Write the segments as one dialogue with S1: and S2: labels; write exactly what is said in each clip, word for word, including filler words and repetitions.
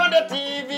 S1: Hirdjinde T V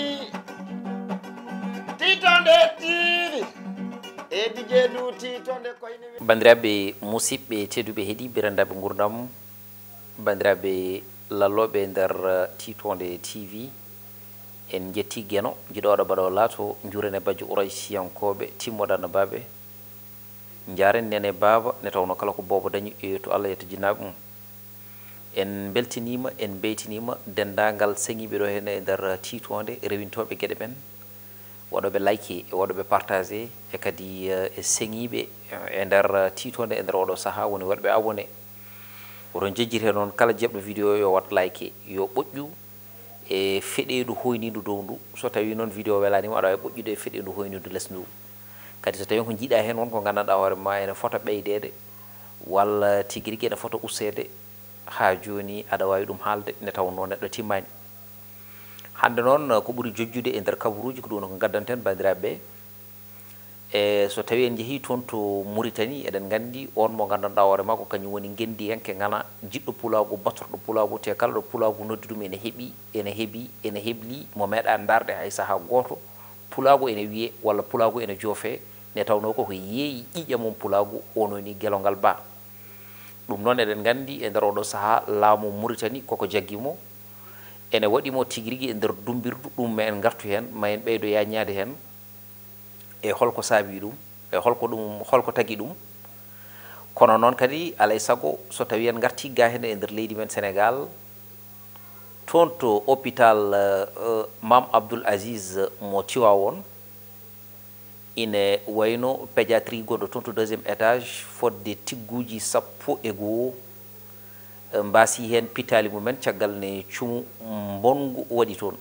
S1: Hirdjinde T V e dijedu Hirdjinde koyne bandirabe musidɓe tedduɓe heedi birandaɓe gurdam bandiraɓe lalloɓe nder Hirdjinde T V en jetti geno jiɗoɗo baɗo laato jurene bajjo Ouraysiyankoɓe timmoɗano baɓe jaren nene baba ne tawno kala ko bobo dañi e to Allah yetta jinnaɓe mum en beltinima en beytinima dendagal seŋiɓe ɗo hen e nder Hirdjinde rewintoɓe gueɗe men waɗoɓe like e waɗoɓe partagé e kadi e seŋiɓe e nder Hirdjinde e nder oɗo saaha woni waɗɓe abonné oɗon jejjire noon kala jebɗo vidéo yo wat like yo ɓoƴƴu e feɗedu hoynidu dow ndu so tawi noon vidéo welanima aɗa wawi ɓoƴƴude e feɗedu hoynidu less ndu kadi so tawi ko jiiɗa hen won ko gandanɗa hoore ma ene fota ɓeydede walla tigui rigui ene fota ustade ha joni aɗa wawi ɗum haalde nde tawno neɗɗo timmani hande noon ko ɓuuri jojjude e nder kabaruji ko ɗum ko gaddanten bandiraɓeɓe e so tawi en jeehi toon to Mauritanie eɗen gandi on mo gandanɗa hoore ma ko kañum woni gendiyanke ngana jiɗɗo pulagu batorɗo pulagu te kala ɗo pulagu noddi ɗum ene heeɓi ene heeɓi ene heɓli mo meeɗa darde hay saaha goto pulagu ene wiye walla pulagu ene joofe ne tawno koko yeeyi ƴiƴe mum pulagu ononi Gelongal ba ɗum noon eɗen gandi e nder oɗo saaha laamu Mauritanie koko jaggimo ene waɗimo tigui rigui e nder dumbirdu ɗum ma en gartu hen ma en ɓeydo yañade hen e holko saabi ɗum e holko ɗum holko tagui ɗum kono noon kadi alay saago so tawi en garti ga hen e nder leydi men Sénégal toon to hôpital uh, Mam Abdoul Aziz mo Tiwawon ine wayno pédiatrie gonɗo toon to deuxiéme étage fodde tigguji sappo e goho mbasi hen pitali mumen caggal ne cuumu bongu waɗi toon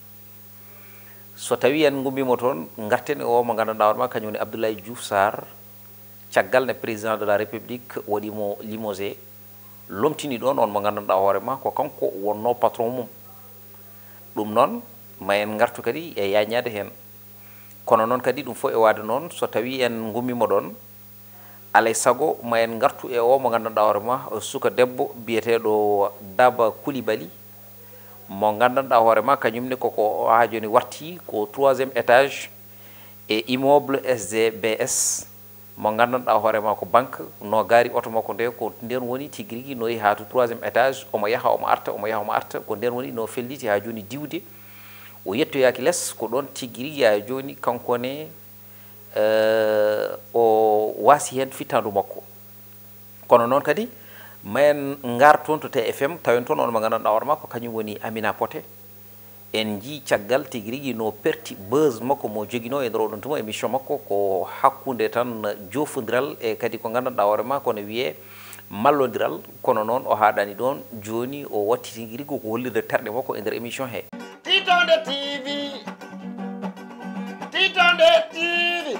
S1: so tawi en gummimo toon garten e o mo gandanɗa hoorema kañum woni Abdoulaye Diouf sarr caggal ne président de la république waɗimo limogé lomtini ɗon on mo gandanɗa hoorema ko kanko wonno patron mum ɗum noon ma en gartu kadi e yañade hen kono noon kadi ɗum fof e wade noon so tawi en gummimo ɗon alay saago ma en gartu e o mo gandanɗa hoorema suka debbo biyeteɗo Daba Coulibaly mo gandanɗa hoorema kañumne koko ha joni warti ko troisiéme étage e immeuble S D B S mo gandanɗa hoorema ko banque no gaari auto makko nde ko nden woni tigui rigui no yeehi ha to troisiéme étage omo yaaha omo arta omo yaaha omo arta ko nden woni no felliti ha joni diwde o yettoyaki less ko ɗon tigui rigui ha joni kankone uh, o wasi hen fittandu makko kono noon kadi ma en gar toon to T F M tawen toon on mo gandanɗa hoorema ko kañum woni Amina pote en jii caggal tigui rigui no perti buse makko mo joguino e nder oɗon tuma émission makko ko hakkude tan jofodiral e kadi ko gandanɗa hoorema kono wiye mallodiral kono noon o haɗani ɗon joni o watti tigui rigui ko hollirde terɗe makko e nder émission he Hirdjinde T V Hirdjinde T V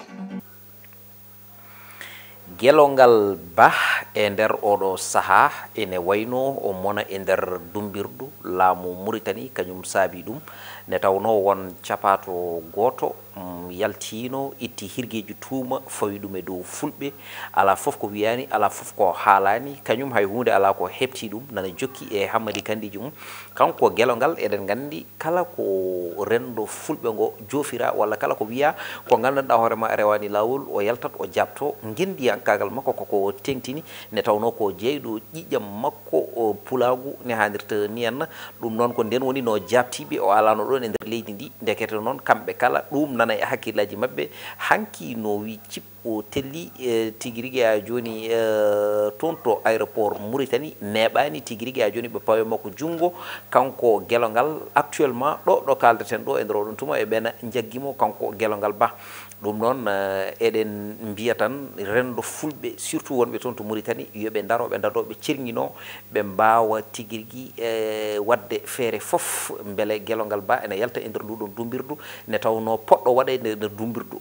S1: Gelongal ba e nder oɗo saaha ene wayno o mona e nder dumbirdu laamu Mauritanie kañum saabi ɗum ne tawno won capato goto um, yaltino itti hirgueji tuuma fawi ɗum e dow fulɓe ala foof ko wiyani ala foof ko haalani kañum hay hunde ala ko heɓti ɗum nana jokki e Hammadi Kandiji mum kanko Gelongal eɗen gandi kala ko rendo fulɓe ngo joofira walla kala ko wiya ko gandanɗa hoorema rewani lawol o yaltat o jabto gendiyankagal makko koko tengtini ne tawno ko jeyɗo ƴiƴam makko o pulagu ne hanirta ni henna ɗum noon ko nden woni no jabtiɓe o alano ɗon e nder leydi ndi ndekete noon kamɓe kala ɗum nana e hakkillaji mabɓe hanki no wi cip o telli e tigui rigui ha joni e toon to aéroport Mauritanie neɓani tigui rigui ha joni ɓe pawe makko junggo kanko Gelongal actuellement ɗo ɗo kaldeten ɗo e nder oɗon tuma e ɓena jagguimo kanko Gelongal ba ɗum noon eɗen mbiya tan rendo fulɓe surtout wonɓe toon to Mauritanie yoɓe daro ɓe daroɓe cerguino ɓe mbawa tigui rigui e wadde feere foof beele Gelongal ba ene yalta e nder nduɗon dumbirdu ne tawno poɗɗo waɗe nder dumbirdu o ko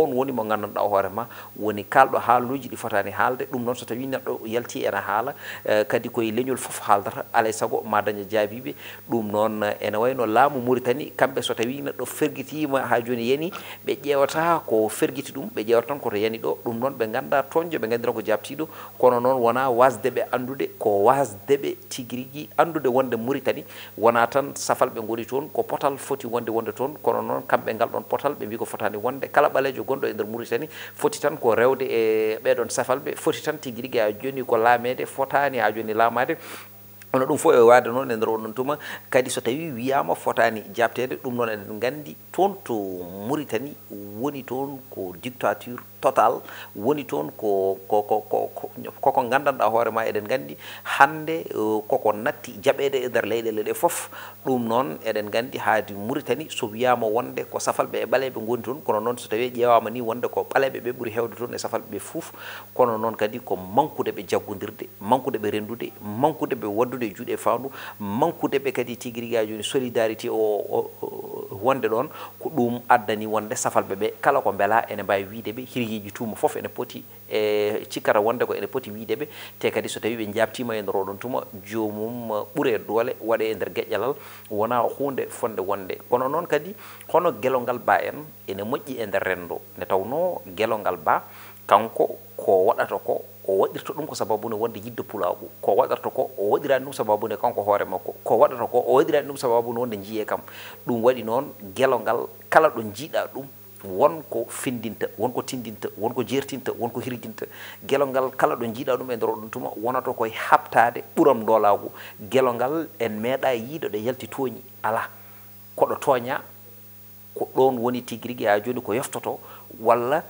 S1: on woni mo gandanɗa hoore ma woni kalɗo haaluji ɗi fotani haalde ɗum noon so tawi neɗɗo yalti ene haala kadi koye leñol foof haaldata alay saago ma daña jaabiɓe ɗum noon ene wayno laamu Mauritanie kamɓe so tawi neɗɗo ferguitima ha joni yani ɓe ƴeewata ko ferguiti ɗum ɓe ƴeewata tan koto yani ɗo ɗum noon ɓe ganda toñjo ɓe gandira ko jabtiɗo kono noon wona wasdeɓe andude ko wasdeɓe tigui rigui andude wonde Mauritanie wona tan safal ɓe goni toon ko potal foti wonde wonde toon kono noon kamɓe ngal ɗon potal ɓe mbi ko fotani wonde kala ɓalejo gonɗo e nder Mauritanie foti tan ko rewde e ɓeɗon safalɓe foti tan tigui rigui ha joni ko laamede fotani ha joni laamade ono ɗum fof e wade noon e nder oɗon tuma kadi so tawi wiyama fotani jabtede ɗum noon eɗen gandi toon to Mauritanie woni toon ko dictature total woni toon ko ko ko koko gandanɗa hoore ma eɗen gandi hande koko natti jaɓede e nder leyɗele ɗe foof ɗum noon eɗen gandi haadi Mauritanie so wiyama wonde ko safalɓe e ɓaleɓe goni toon kono noon so tawi ƴewama ni wonde ko ɓaleɓe ɓe ɓuuri hewde toon e safalɓe ɓe fof kono noon kadi ko manqude ɓe jaggodirde manqude ɓe rendude manqude ɓe waddude e juuɗe fandu manqude ɓe kadi tigui rigui joni solidarité o wonde ɗon ko ɗum addani wonde safalɓe ɓe kala ko beela ene mbawi wiideɓe hirjiji tuma foof ene poti e cikkata wonde ko ene poti wiideɓe te kadi so tawi ɓe jabtima e nder oɗon tuma jomum ɓuure doole waɗe e nder gueƴƴalal wona hunde fonde wonde kono noon kadi hono Gelongal ba en ene moƴƴi e nder rendo nde tawno Gelongal ba kanko ko waɗata ko o waɗirta ɗum ko sababune wonde yidde pulagu ko waɗata ko o waɗirani ɗum sababune kanko hoore makko ko waɗata ko o waɗirani ɗum sababune wonde jiiye kam ɗum waɗi noon Gelongal kala ɗo jiiɗa ɗum wonko findinta wonko tindinta wonko jertinta wonko hirjinta Gelongal kala ɗo jiiɗa ɗum e nder oɗon tuma wonato koye habtade ɓuuram doolagu Gelongal en meeɗa yiiɗo ɗo yalti tooñi ala koɗo tooña ko ɗon woni tigui rigui ha joni ko yeftoto walla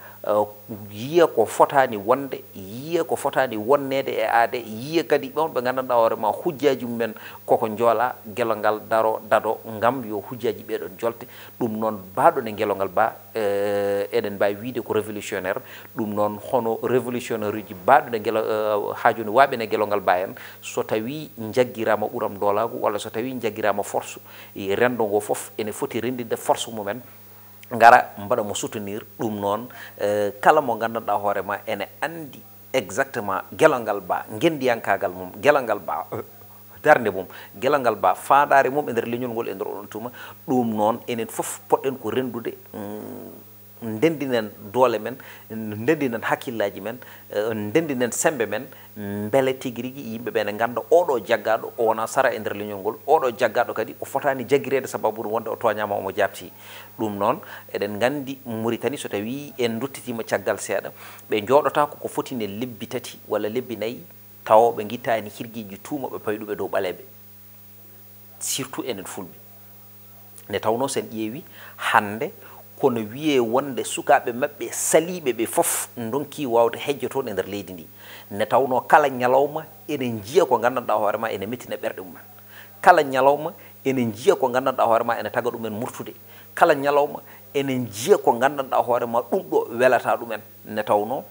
S1: yiya ko fotani wonde yiya ko fotani wonnede e aade yiya kadi ɓon ɓe gandanɗa hoore ma hujjaji mumen koko joola Gelongal daro dado ngam yo hujjaji ɓeɗon jolte ɗum noon baɗon e Gelongal ba eɗen mbawi wiide ko révolutionnaire ɗum noon hono révolutionnaire uji baɗon e gelo ha joni waɓene Gelongal ba en so tawi jagguirama ɓuuram doolagu walla so tawi jagguirama force rendo ngo foof ene foti rendinde force mumen ngara mbaɗa mo soutenir ɗum noon kala mo gandanɗa hoore ma ene andi exactement Gelongal ba gendiyankagal mum Gelongal ba darde mum Gelongal ba faɗare mum e nder leñol ngol e nder oɗon tuma ɗum noon enen foof poɗɗen ko rendude ndendinen doole men ndendinen hakkillaji men ndendinen sembe men beele tigui rigui yimɓeɓe ne ganda oɗo jaggaɗo o wona sara e nder leñol ngol oɗo jaggaɗo kadi o fotani jagguirede sababu wonde o toñama omo jabti ɗum noon eɗen gandi Mauritanie so tawi en duttitima caggal seeɗa ɓe jooɗota koko fotine lebbi tati walla lebbi nayyi tawa ɓe guittani hirguiji tuuma ɓe payɗuɓe dow ɓaleɓe surtout enen fulɓe nde tawno sen ƴeewi hande kono wiye wonde sukaɓe mabɓe saliɓe ɓe foof donki wawde hejjo toon e nder leydi ndi ne tawno kala ñalawma enen jiiya ko gandanɗa hoore ma ene mettina ɓerɗe mumen kala ñalawma enen jiiya ko gandanɗa hoore ma ene taga ɗumen murtude kala ñalawma enen jiiya ko gandanɗa hoore ma ɗum ɗo welata ɗumen ne tawno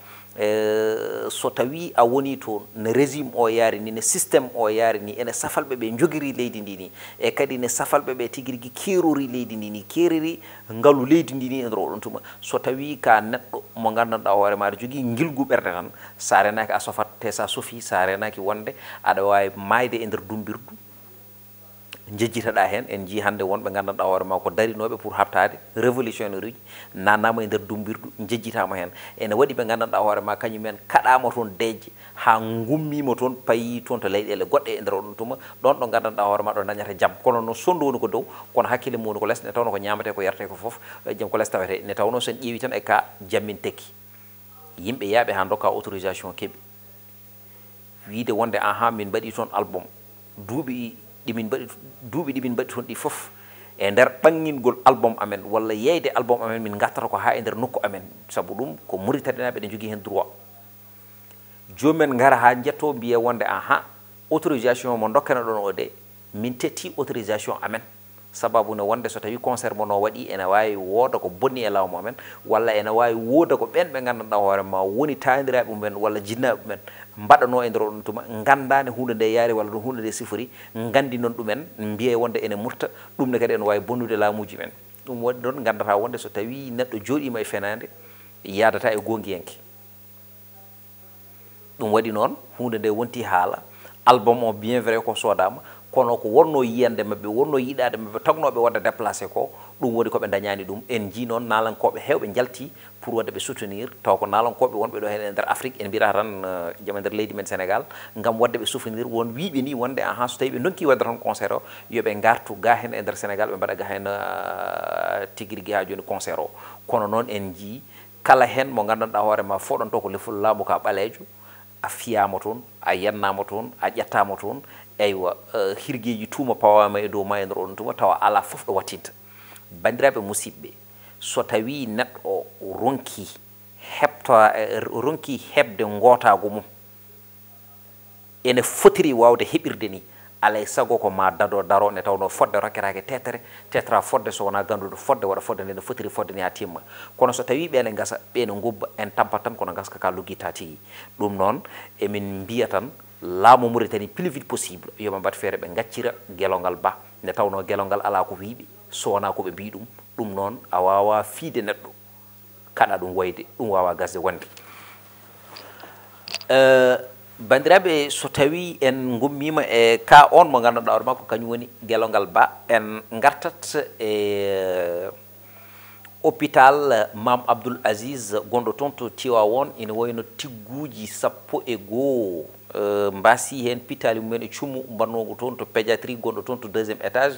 S1: so tawi a woni toon ne régime o yaari ni ne systéme o yaari ni ene safalɓe ɓe jogiri leydi ndi ni e kadi ne safalɓe ɓe tigui rigui keerori leydi ndi ni keeriri ngaalu leydi ndi ni e nder oɗon tuma so tawi ka neɗɗo mo gandanɗa hoore ma aɗa jogui guilgu ɓerde tan sa renaki a sofat te sa sofi sa renaki wonde aɗa wawi mayde e nder dumbirdu jejjitaɗa hen en jii hande wonɓe gandanɗa hoore ma ko darinoɓe pour habtade révolutionnaire uji nannama e nder dumbirdu jejjitama hen ene waɗi ɓe gandanɗa hoore ma kañumen kaɗama toon deeje ha gummima toon payi toon to leyɗele goɗɗe e nder oɗon tuma ɗon ɗo gandanɗa hoore ma ɗo dañata jaam kono noon sondu woni ko dow kono hakkille mum woni ko less ne tawno ko ñamate ko yarte ko foof jaam ko less tawete ne tawno sen ƴeewi tan e ka jammin tekki yimɓe yaaɓe ha dokka autorisation keeɓi wiide wonde ahan min mbaɗi toon album duuɓi ɗimin mbaɗi duuɓi ɗimin mbaɗi toon ɗi foof e nder ɓangingol album amen walla yeyde album amen min gattata ko ha e nder nokku amen saabu ɗum ko Mauritaniaɓe ɗe jogui hen droit jomumen gara ha jetto mbiye wonde aha autorisation mo dokkana ɗon o de min tetti autorisation amen sababu ne wonde so tawi concert mo no waɗi ene wawi wooda ko bonni e lawmo amen walla ene wawi wooda ko ɓen ɓe gandanɗa hoore ma woni tandiraɓe mumen walla jinnaɓe mumen mbaɗano e nder oɗon tuma gandani hunde nde yaari walla ɗum hunde nde sifori gandi noon ɗumen mbiye wonde ene murta ɗum ne kadi ene wawi bonnude laamuji men ɗum waɗi ɗon gandata wonde so tawi neɗɗo jooɗima e fenade yadata e gongiyenke ɗum waɗi noon hunde nde wonti haala album o bien vrai ko sodama kono ko wonno yiyande mabɓe wonno yiɗade mabɓe tagnoɓe wadde déplacé ko ɗum woni koɓe dañani ɗum en ji noon nalankoɓe hewɓe jalti pour wadde ɓe soutenir taw ko nalankoɓe wonɓe ɗo hen e nder afrique en mbiyata tan jama nder leydi men sénégal gam wadde ɓe soutenir won wiɓe ni wonde aha so tawi ɓe donki wadde tan concert o yoɓe gartu ga hen e nder sénégal ɓe mbaɗa ga hen tigui rigui ha joni concert o kono noon en ji kala hen mo gandanɗa hoorema foɗonto ko lefol laamu ka ɓalejo a fiyama toon a yennama toon a ƴettama toon eywa hirgueji tuuma pawama e dow ma e nder oɗon tuma tawa ala foof ɗo wattinta bandiraɓe musidɓe so tawi neɗɗo o ronki heɓta ronki heɓde gootago mum ene fotiri wawde heɓirde ni alay sago ko ma dado daro ne tawno fodde rokketake tetere tetra fodde so wona ganduɗo fodde waɗa fodde nde no fotiri fodde ni ha timma kono so tawi ɓene gasa ɓene gubba en tampat tan kono gaska ka luggita tigui ɗum noon emin mbiya tan laamu Mauritanie plus vite possible yoɓe mbat feere ɓe gaccira Gelongal ba nde tawno Gelongal ala ko wiiɓe so wona koɓe mbi ɗum ɗum noon a wawa fiide neɗɗo kaɗa ɗum wayde ɗum wawa gasde wonde bandiraɓe so tawi en gummima e ka on mo ganduɗa hoore makko kañum woni Gelongal ba en gartat e hôpital Mam Abdoul Aziz gonɗo toon to Tiwawon ina wayno tigguji sappo e goho mbasi hen pitali mumen e cuumu mbannogo toon to pédiatrie gonɗo toon to deuxiéme étage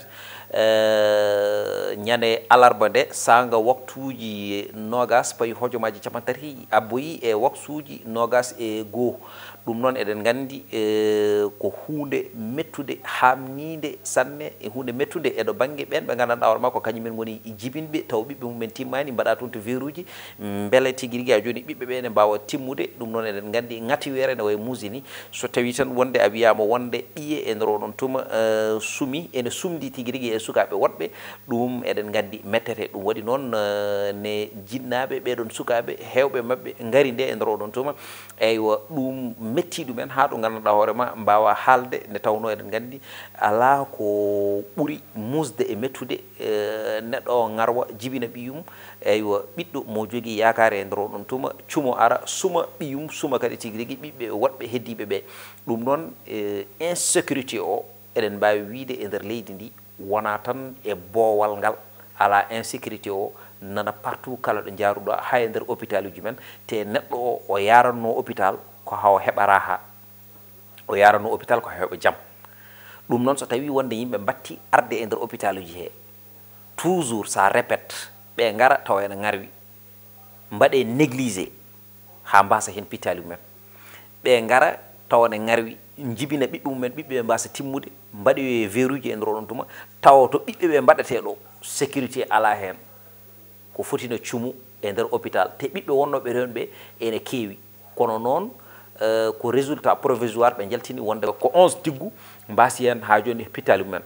S1: ñande alarba nde sanga waktuji nogas payi hojomaji capantati abboyi e waktuji nogas e goho ɗum noon eɗen gandi ko hunde mettude hamnide sanne e hunde mettude eɗo banggue ɓen ɓe gandanɗa hoore makko kañumen goni jibinɓe taw ɓiɓɓe mumen timmani mbaɗa toon to verruji beele tigui rigui ha joni ɓiɓɓe ɓe ne mbawa timmude ɗum noon eɗen gandi ngatiwere ne wayi musini so tawi tan wonde a wiyama wonde ɓiye e nder oɗon tuma suumi ene sumdi tigui rigui e sukaɓe woɗɓe ɗum eɗen gandi mettete ɗum waɗi noon ne jinnaɓe ɓeɗon sukaɓe hewɓe mabɓe gaari nde e nder oɗon tuma eywa ɗum metti ɗumen ha ɗo gandanɗa hoorema mbawa haalde nde tawno eɗen gandi ala ko ɓuuri musde e mettude neɗɗo o garwa jibina ɓiyum eywa ɓiɗɗo mo jogui yakare e nder oɗon tuma cumo ara suma ɓiyum suma kadi tigui rigui ɓiɓɓe woɗɓe heddiɓe ɓe ɗum noon insécurité o eɗen mbawi wiide e nder leydi ndi wona tan e boowal ngal ala insécurité o nana partout kala ɗo jaruɗa ha e nder hôpital uji men te neɗɗo o o yaranno hôpital ko haw heɓa raha o yaranno hôpital ko heɓa jaam ɗum noon so tawi wonde yimɓe batti arde e nder hôpital uji he toujours ça répète ɓe gara tawa ene garwi mbaɗe négligé ha mbasa hen pitali mumen ɓe gara tawa ne garwi jibina ɓiɓɓe mumen ɓiɓɓe ɓe mbasa timmude mbaɗe verruji e nder oɗon tuma tawa to ɓiɓɓe ɓe mbaɗete ɗo sécurité ala hen ko fotino cuumu e nder hôpital te ɓiɓɓe wonnoɓe ren ɓe ene keewi kono noon ko résultat provisoire ɓe jaltini wonde ko onze tiggu mbasi hen ha joni hôpital mumen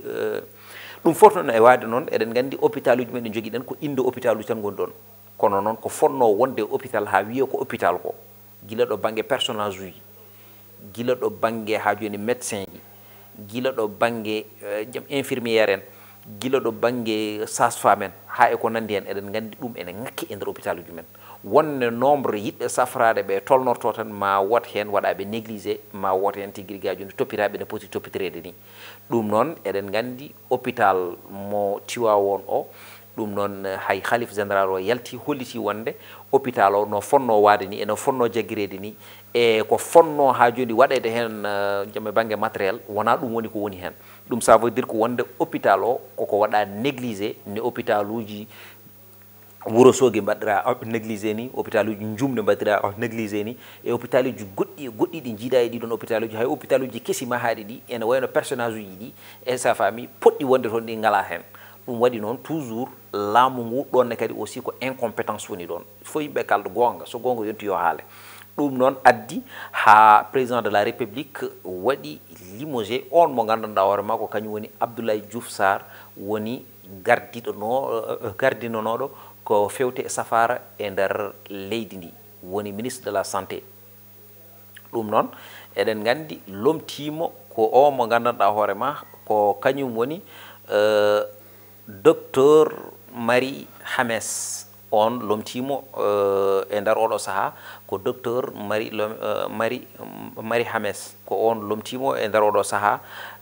S1: ɗum fof noon e wade noon eɗen gandi hôpital uji men ɗe jogui ɗen ko inde hôpital uji tan goni ɗon kono noon ko fonno wonde hôpital ha wiye ko hôpital ko guila ɗo banggue personnage uji guila ɗo banggue ha joni médecin ji guila ɗo banggue jaam infirmiére en guila ɗo banggue sage femme en ha e ko nandi hen eɗen gandi ɗum ene ngakki e nder hôpital uji men wonne nombre yiɗɓe safrade ɓe tolnorto tan ma wot hen waɗaɓe négligé ma wot hen tigui rigui joni toppitaɓe ne poti toppitirede ni ɗum noon eɗen gandi hôpital mo Tiwawon o ɗum noon hay khalife général o yalti holliti wonde hôpital o no fonno wade ni eno fonno jagguirede ni e ko fonno ha joni waɗede hen jamme banggue matériel wona ɗum woni ko woni hen ɗum ça veut dire ko wonde hôpital o koko waɗa négligé ne hôpital uji Wourossogui mbaɗira négligé ni hôpital uji Jumde mbaɗira négligé ni e hôpital uji goɗɗi goɗɗi ɗi jiiɗa e ɗiɗon hôpital uji hay hôpital uji kesi mahaɗi ɗi ene wayno personnage uji ɗi e sa famille poɗɗi wonde toon ɗi ngala hen ɗum waɗi noon toujours laamu ngu ɗonne kadi aussi ko incompétence woni ɗon fo yimɓe kalda gonga so gonga yonti yo haale ɗum noon addi ha président de la république waɗi limogé on mo gandanɗa hoore makko kañum woni Abdoulaye Diouf Sarr woni gardiɗono gardinonoɗo ko fewte e safara e nder leydi ndi woni ministre de la santé ɗum noon eɗen gandi lomtimo ko o mo gandanɗa hoore ma ko kañum woni docteur Marie Hames on lomtimo e ndar oɗo saha ko docteur Marie Marie Marie Hames ko on lomtimo e ndar oɗo saha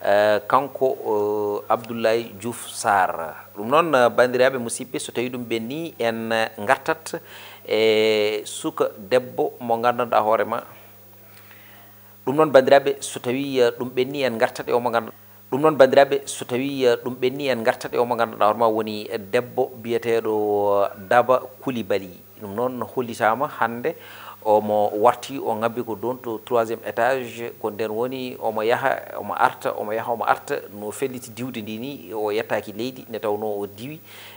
S1: kanko Abdoulaye Diouf Sarr ɗum noon bandiraɓe musidɓe so tawi ɗum ɓenni en gartat e suka debbo mo gandanɗa hoorema ɗum noon bandiraɓe so tawi ɗum ɓenni en gartat e omo gandanɗa ɗum noon bandiraɓe so tawi ɗum ɓenni en gartat e omo gandanɗa hoorema woni debbo biyeteɗo Daba Coulibaly ɗum noon hollitama hande omo warti o ngabbi ko don to troisiéme étage ko nden woni omo yaha omo arta omo yaha omo arta no felliti diwde ndi ni o yettaki leydi nde tawno o diwi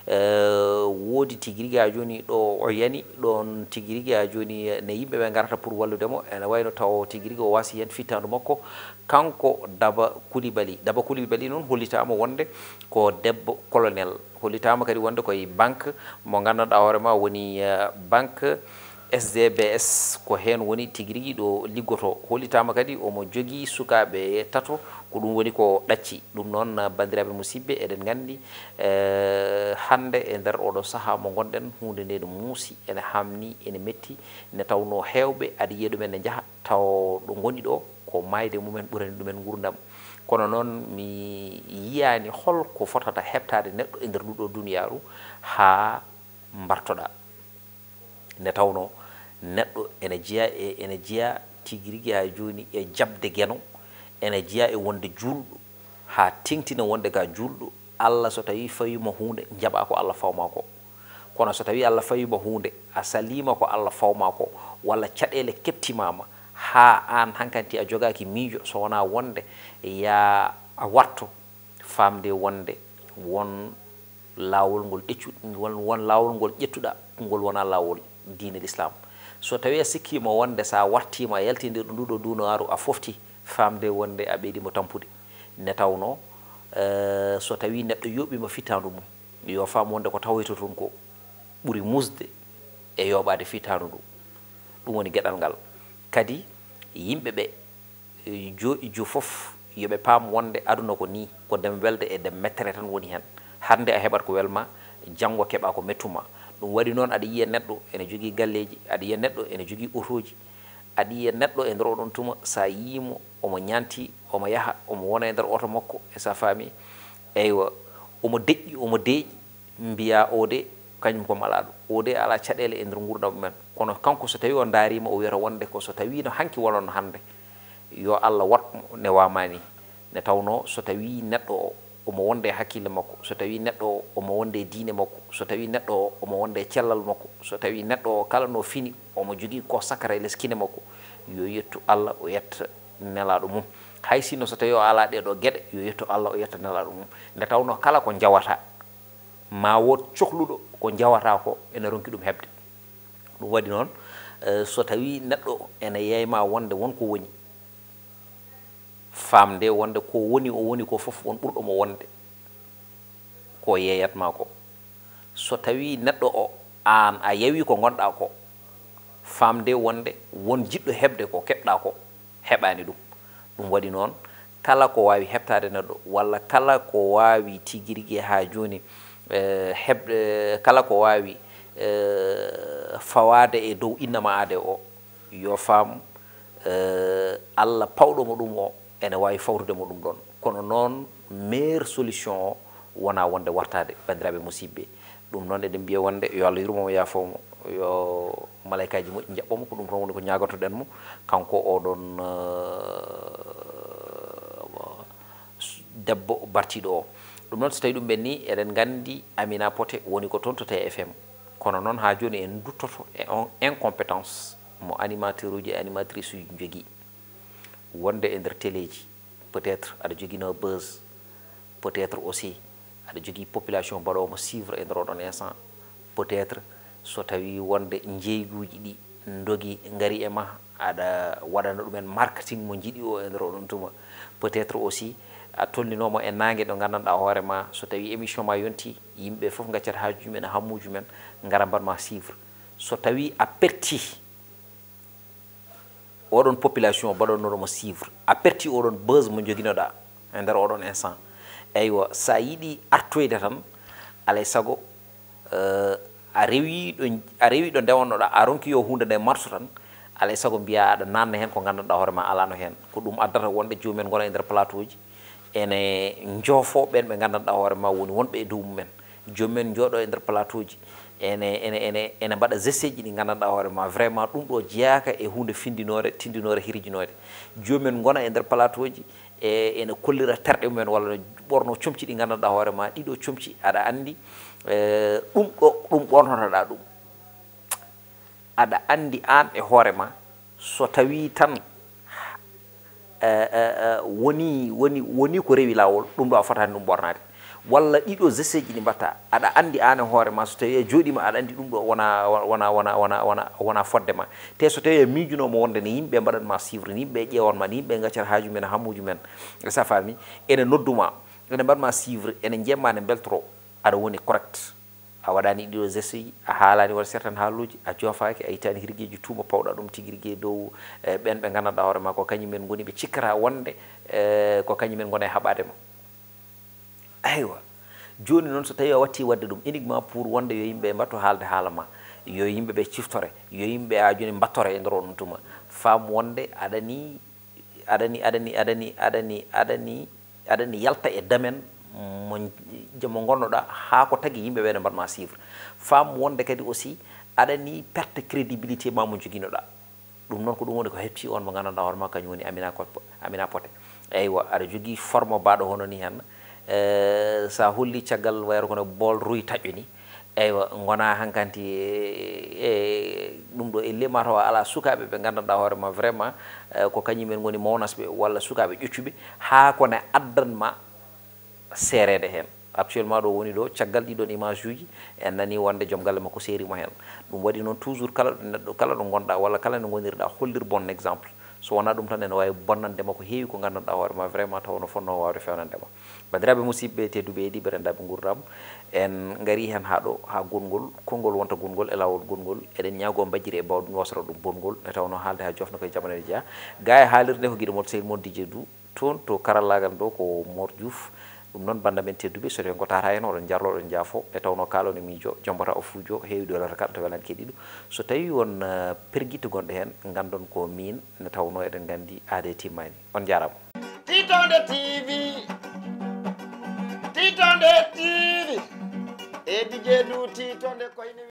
S1: woodi tigirigi ha joni ɗo o yani ɗon tigirigi ha joni ne yimɓeɓe garata pour walludemo ene wayno taw tigirigi o wasi hen fittandu makko kanko Daba Coulibaly Daba Coulibaly noon hollitama wonde ko debbo colonel hollitama kadi wonde koye banque mo gandanɗa hoorema woni banque S D B S ko hen woni tigirigi ɗo liggoto hollitama kadi omo jogui sukaɓe tato ko ɗum woni ko ɗacci ɗum noon bandiraɓe musidɓe eɗen gandi hande e nder oɗo saaha mo gonɗen hunde nde no muusi ene hamni ene metti ne tawno hewɓe aɗa yiya ɗumen ne jaaha taw ɗo goni ɗo ko mayde mumen ɓurani ɗumen gurdam kono noon mi yiyani holko fotata heɓtade neɗɗo e nder ɗuɗo duniyaru ha mbartoɗa nde tawno neɗɗo ene jeeya e ene jeeya tigirigi ha joni e jabde gueno ene jeeya e wonde julɗo ha tengtina wonde ga julɗo Allah so tawi fawima hunde jaɓa ko Allah fawma ko kono so tawi Allah fawima hunde a salima ko Allah fawma ko walla caɗele keptimama ha an hankanti a jogaki miijo so wona wonde ya a watto famde wonde won lawol ngol ƴeccu won lawol ngol ƴettuɗa ngol wona lawol diine l'islam so tawi a sikkima wonde sa wartima a yaltide ɗo nduɗo dunaru a fofti famde wonde a ɓeydimo tampude ne tawno so tawi neɗɗo yoɓima fitandu mum yo fam wonde ko tawoyto toon ko ɓuuri musde e yoɓade fitandu ndu ɗum woni gueɗal ngal kadi yimɓeɓe joɗijo foof yoɓe paam wonde aduna ko ni ko ndem welde e ndem mettere tan woni hen hande a heɓat ko welma janggo keɓa ko mettuma ɗum waɗi noon aɗa yiya neɗɗo ene jogui galleji aɗa yiya neɗɗo ene jogui otoji aɗa yiya neɗɗo e nder oɗon tuma sa yimo omo ñanti omo yaaha omo wona e nder oto makko e sa faami eywa omo deƴƴi omo deeƴi mbiya o de kañum kom alaɗo o de ala caɗele e nder gurdam mumen kono kanko so tawi o daarima o wiyata wonde ko so tawi no hanki wononno hande yo Allah watmo ne wamani ne tawno so tawi neɗɗo o omo wonde hakkille makko so tawi neɗɗo o omo wonde diine makko so tawi neɗɗo o omo wonde cellal makko so tawi neɗɗo o kala no fini omo jogui ko sakara e leskine makko yo yettu Allah o yetta nelaɗo mum hay sinno so tawi o ala ɗeɗo gueɗe yo yettu Allah o yetta nelaɗo mum nde tawno kala ko jawata ma wot cohluɗo ko jawata ko ene ronki ɗum hebde ɗum waɗi noon so tawi neɗɗo ene yeyma wonde wonko woni famde wonde ko woni o woni ko foof won ɓurɗomo wonde ko yeyatma ko so tawi neɗɗo o an a yawi ko gonɗa ko famde wonde won jiɗɗo heɓde ko keɓɗa ko heɓani ɗum ɗum waɗi noon kala ko wawi heɓtade neɗɗo walla kala ko wawi tigirigui ha joni heɓde kala ko wawi fawade e dow innama ade o yo faam Allah pawɗomo ɗum o ene wawi fawtudemo ɗum ɗon kono noon meilleure solution o wona wonde wartade bandiraɓe musidɓe ɗum noon eɗen mbiya wonde yo Allah yurmomo yafomo yo malaikaji moƴƴi jaɓɓomo ko ɗum tan woni ko ñagotoɗen mo kanko oɗon debbo bartiɗo o ɗum noon so tawi ɗum ɓenni eɗen gandi Amina Poté woni ko toon to T F M kono noon ha joni en duttoto e on incompétence mo animateur uji e animatrice uji jogui wonde e nder téléji peut être aɗa joguino buzz peut être aussi aɗa jogui population mbaɗomo suivre e nder oɗon instant peut être so tawi wonde jeeyguji ɗi dogui gari e ma aɗa waɗana ɗumen marketing mo jiiɗi o e nder oɗon tuma peut être aussi a tolninomo e nangue ɗo gandanɗa hoorema so tawi émission ma yonti yimɓe foof gaccata hajuji men e hammuji men gara mbatma suivre so tawi a perti oɗon population mbaɗonoɗomo suivre a perti oɗon buzz mo joguinoɗa e nder oɗon instant eywa sa yiiɗi artoyde tan alay saago a rewi ɗo a rewi ɗo ndewannoɗa a ronki yo hunde nde marsu tan alay sago mbiya aɗa nanna hen ko gandanɗa hoorema alano hen ko ɗum addata wonde jomumen gona e nder plateau ji ene joofo ɓen ɓe gandanɗa hoorema woni wonɓe e dow mumen jomumen jooɗo e nder plateau ji ene ene ene ene mbaɗa geste ji ɗi gandanɗa hoorema vraiment ɗum ɗo jeeyaka e hunde findinore tindinore hirjinode jomumen gona e nder plateau ji e ene kollira terɗe mumen walla ɓorno comci ɗi gandanɗa hoorema ɗiɗo comci aɗa andi ɗum ɗo ɗum ɓornotoɗa ɗum aɗa andi an e hoorema so tawi tan woni woni woni ko rewi lawol ɗum ɗo a fotani ɗum ɓornade walla ɗiɗo geste ji ɗi mbatta aɗa andi an e hoorema so tawi a jooɗima aɗa andi ɗum ɗo wona wona wona wona wona wona fodde ma te so tawi a miijunomo wonde ne yimɓe mbaɗanma suivre ne yimɓe ƴewanma ne yimɓe gaccata haaju men hammuji men sa fami ene nodduma ene mbaɗma suivre ene jemma ne beltoro aɗa woni correct a waɗani ɗiɗo geste ji a haalani waɗa certaine haaluji a joofaki a yitani hirgueji tuuma pawɗa ɗum tigui rigui dow ɓen ɓe gandanɗa hoorema ko kañumen goni ɓe cikkata wonde ko kañumen gona e haɓadema aywa joni noon so tawi a watti wadde ɗum uniquement pour wonde yo yimɓe mbatto haalde haala ma yo yimɓeɓe ciftore yo yimɓe a joni mbattore e nder on tuma faam wonde aɗani aɗani aɗani aɗani aɗani aɗani aɗani yalta e damen mo mo gonnoɗa ha ko tagui yimɓeɓe ne mbaɗma suivre faam wonde kadi aussi aɗani perte crédibilité ma mo joguinoɗa ɗum noon ko ɗum woni ko hepti on mo gandanɗa hoorema kañum woni amina amina pote eywa aɗa jogui forme baɗo hono ni hen sa holli caggal wayro kono bool ruy taƴƴo ni eywa gona hankanti e ɗum ɗo elle mataw ala sukaɓe ɓe gandanɗa hoorema vraiment ko kañumen goni mawnasɓe walla sukaɓe ƴoccuɓe ha kone addanma serede hen actuellement ɗo woni ɗo caggal ɗiɗon image uji en nani wonde joom galle makko serimo hen ɗum waɗi noon toujours kala ɗo neɗɗo kala ɗo gonɗa walla kala no gonirɗa hollir bon exemple so wona ɗum tan ene wawi bonnandema ko heewi ko gandanɗa hoorema vraiment taw no fonno wawde fewnandema bandiraɓe musidɓe tedduɓe e ɗiɓe rendaɓe gurdam en gari hen ha ɗo ha gongol konngol wonta gongol e lawol gongol eɗen ñaago mbajjiri e bawɗum wasara ɗum bongol e tawno haalde ha jofna koye jamanede jeeya ga e haalirde ko guiɗo moto seydi moon dj dou toon to karallagal ɗo ko mor diouf ɗum noon bandamen tedduɓe so tawi gotata hen oɗon jarlo ɗon jaafo e tawno kalone miijo jombata o fuujo heewi dolata kala to welan keɗiɗo so tawi won perguite gonɗe hen gandon ko min ne tawno eɗen gandi aade timmani on jarama Titonde tv Titonde tv e dj dou Titonde koyne